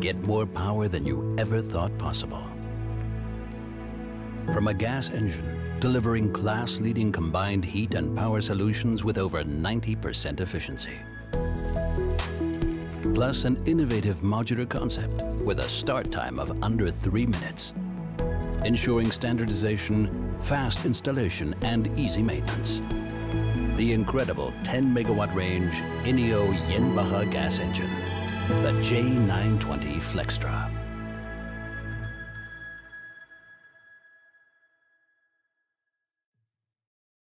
Get more power than you ever thought possible. From a gas engine, delivering class-leading combined heat and power solutions with over 90% efficiency. Plus an innovative modular concept with a start time of under 3 minutes, ensuring standardization, fast installation and easy maintenance. The incredible 10 megawatt range INNIO Jenbacher gas engine, the J920 FleXtra.